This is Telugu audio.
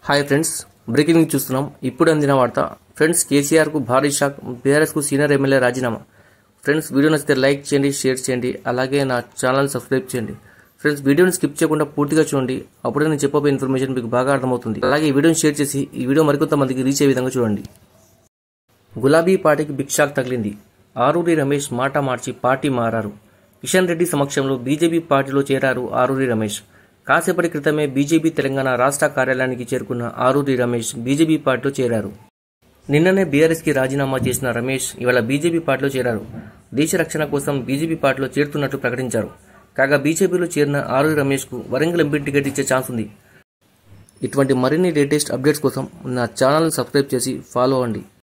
హాయ్ ఫ్రెండ్స్, బ్రేకింగ్ న్యూస్ చూస్తున్నాం. ఇప్పుడు అందిన వార్త. ఫ్రెండ్స్, కేసీఆర్ కు భారీ షాక్. బీఆర్ఎస్ కు సీనియర్ ఎమ్మెల్యే రాజీనామా. ఫ్రెండ్స్, వీడియో నచ్చితే లైక్ చేయండి, షేర్ చేయండి, అలాగే నా ఛానల్ సబ్స్క్రైబ్ చేయండి. ఫ్రెండ్స్, వీడియోని స్కిప్ చేయకుండా పూర్తిగా చూడండి. అప్పుడే నేను చెప్పబోయే ఇన్ఫర్మేషన్ మీకు బాగా అర్థమవుతుంది. అలాగే ఈ వీడియోని షేర్ చేసి ఈ వీడియో మరికొంతమందికి రీచ్ అయ్యే విధంగా చూడండి. గులాబీ పార్టీకి బిగ్ షాక్ తగిలింది. ఆరూరి రమేష్ మాట మార్చి పార్టీ మారారు. కిషన్ రెడ్డి సమక్షంలో బీజేపీ పార్టీలో చేరారు ఆరూరి రమేష్. కాసేపటి క్రితమే బీజేపీ తెలంగాణ రాష్ట్ర కార్యాలయానికి చేరుకున్న ఆరూరి రమేష్ బీజేపీ పార్టీలో చేరారు. నిన్ననే బీఆర్ఎస్కి రాజీనామా చేసిన రమేష్ ఇవాళ బీజేపీ పార్టీలో చేరారు. దేశ రక్షణ కోసం బీజేపీ పార్టీలో చేరుతున్నట్లు ప్రకటించారు. కాగా బీజేపీలో చేరిన ఆరూరి రమేష్కు వరంగల్ ఎంపీ టికెట్ ఇచ్చే ఛాన్స్ ఉంది. ఇటువంటి మరిన్ని లేటెస్ట్ అప్డేట్స్ కోసం నా ఛానల్ని సబ్స్క్రైబ్ చేసి ఫాలో అవ్వండి.